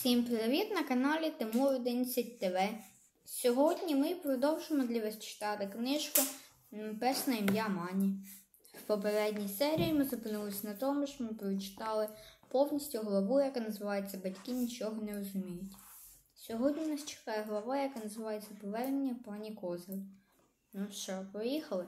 Всім привіт на каналі Тимур 11 ТВ. Сьогодні ми продовжимо для вас читати книжку «Пес на ім'я Мані». В попередній серії ми зупинилися на тому, що ми прочитали повністю главу, яка називається «Батьки нічого не розуміють». Сьогодні нас чекає глава, яка називається «Повернення пані Козир». Ну що, поїхали?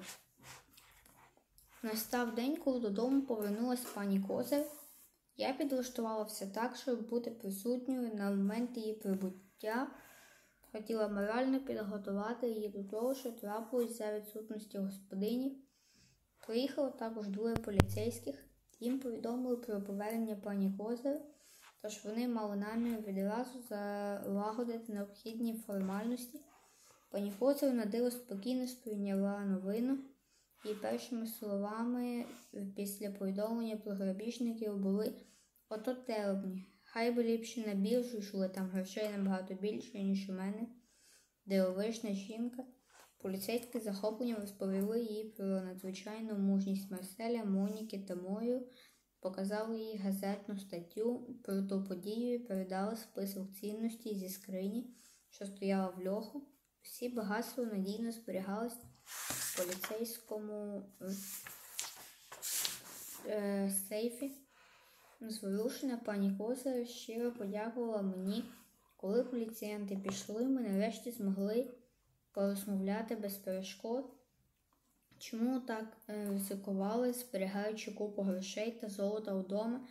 Настав день, коли додому повернулась пані Козир. Я підлаштувала все так, щоб бути присутньою на момент її прибуття. Хотіла морально підготувати її до того, що трапилось за відсутності господині. Приїхало також двоє поліцейських. Їм повідомили про повернення пані Козир, тож вони мали намір відразу залагодити необхідні формальності. Пані Козир на диво спокійно сприйняла новину. І першими словами після повідомлення про грабіжників були: «Ото телебні, хай би ліпше на біржу йшли, там грошей набагато більше, ніж у мене». Дивовижна жінка. Поліцейські захопленням розповіли їй про надзвичайну мужність Марселя, Моніки та Мою, показали їй газетну статтю про ту подію і передали список цінностей зі скрині, що стояла в льоху. Всі багатства надійно зберігались в поліцейському сейфі. Зворушена пані Козир щиро подякувала мені. Коли поліціянти пішли, ми нарешті змогли порозмовляти без перешкод. Чому так ризикували, зберігаючи купу грошей та золота вдома,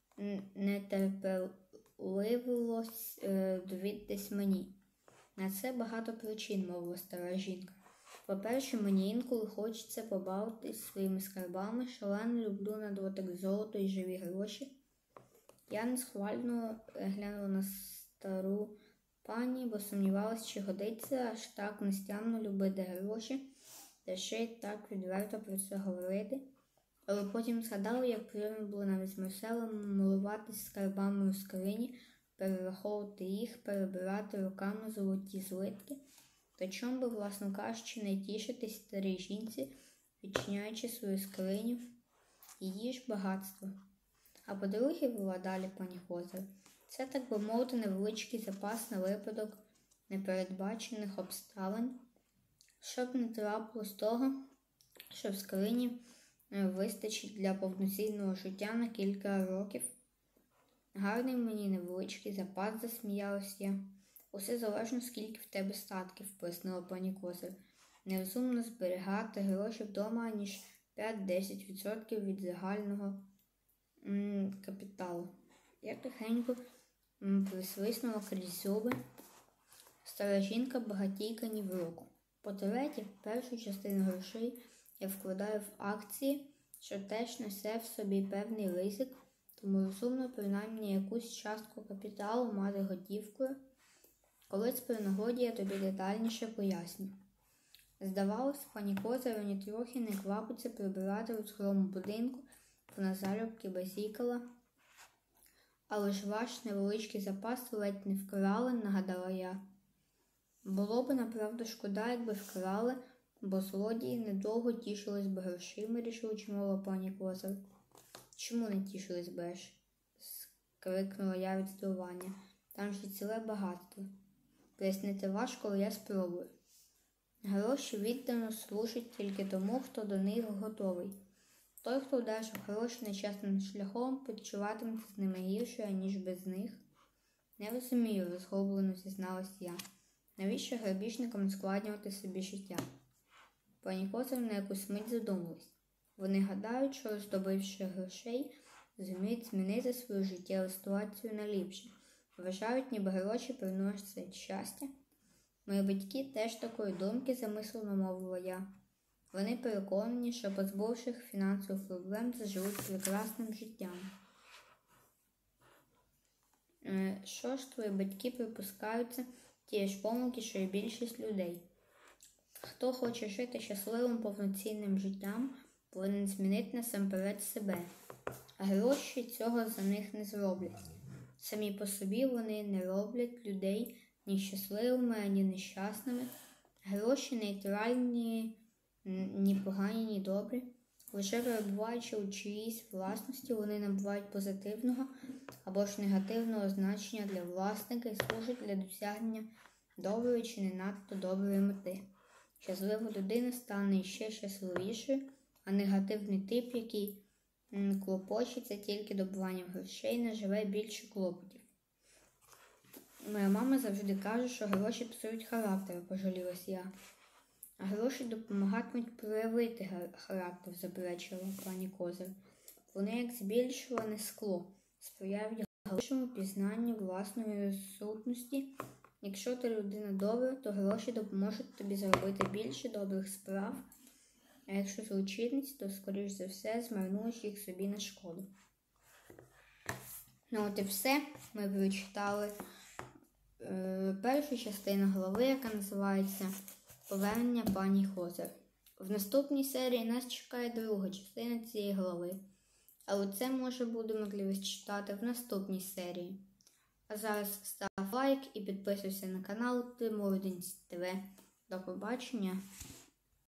нетерпеливилось довідатись мені. На це багато причин, мовила стара жінка. По-перше, мені інколи хочеться побавитись своїми скарбами, шалено люблю на дотик золото і живі гроші. Я несхвально глянула на стару пані, бо сумнівалась, чи годиться аж так нестямно любити гроші, та ще й так відверто про це говорити. Але потім згадала, як приємно було навіть з Марселем милуватись скарбами у скрині, перераховувати їх, перебирати руками золоті злитки. То чому би, власно кажучи, не тішитись старій жінці, відчиняючи свою скриню, її ж багатство. А по-друге, вела далі пані Козир, це, так би мовити, невеличкий запас на випадок непередбачених обставин, щоб не трапилось того, що в скрині вистачить для повноцінного життя на кілька років. Гарний мені невеличкий запас, засміялась я. Усе залежно, скільки в тебе статків, пояснила пані Козир. Нерозумно зберігати гроші вдома, ніж 5-10% від загального капіталу. Я тихенько присвиснула крізь зуби. Стара жінка багатійка ні в руку. По-третє, першу частину грошей я вкладаю в акції, що теж несе в собі певний ризик, тому розумно принаймні якусь частку капіталу мати готівкою. Колись при нагоді я тобі детальніше поясню. Здавалось, пані Козир нітрохи не квапиться прибирати у схорому будинку, вона залюбки базікала. Але ж ваш невеличкий запас ледь не вкрали, нагадала я. Було б направду шкода, якби вкрали, бо злодії недовго тішились би грошима, рішуче мовила пані Козир. Чому не тішились би ж? Скрикнула я від здивування. Там ж і ціле багатство. Пояснити важко, але я спробую. Гроші віддано служать тільки тому, хто до них готовий. Той, хто одержав гроші нечесним шляхом, почуватиметься з ними гірше, ніж без них. Не розумію, розгублено зізналась я. Навіщо грабіжникам ускладнювати собі життя? Пані Козир на якусь мить задумалась. Вони гадають, що роздобивши грошей, зуміють змінити свою життєву ситуацію на ліпше. Вважають, ніби гроші приносять щастя. Мої батьки теж такої думки, замислено мовила я. Вони переконані, що позбувших фінансових проблем заживуть прекрасним життям. Що ж, твої батьки припускаються тієї ж помилки, що й більшість людей. Хто хоче жити щасливим повноцінним життям, повинен змінити насамперед себе. А гроші цього за них не зроблять. Самі по собі вони не роблять людей ні щасливими, ані нещасними. Гроші нейтральні, ні погані, ні добрі. Лише перебуваючи у чиїсь власності, вони набувають позитивного або ж негативного значення для власника і служать для досягнення доброї чи не надто доброї мети. Щаслива людина стане ще щасливішою, а негативний тип, який клопочеться тільки добуванням грошей, наживе більше клопотів. Моя мама завжди каже, що гроші псують характер, пожалілась я. А гроші допомагатимуть проявити характер, заперечила пані Козир. Вони, як збільшуване скло, сприяють глибшому пізнанню власної розсудності. Якщо ти людина добра, то гроші допоможуть тобі зробити більше добрих справ, а якщо злочинець, то, скоріш за все, змарнуєш їх собі на шкоду. Ну от і все. Ми прочитали першу частину глави, яка називається «Повернення пані Козир». В наступній серії нас чекає друга частина цієї глави, але це може буде можливість читати в наступній серії. А зараз став лайк і підписуйся на канал Тимурдинськ ТВ. До побачення!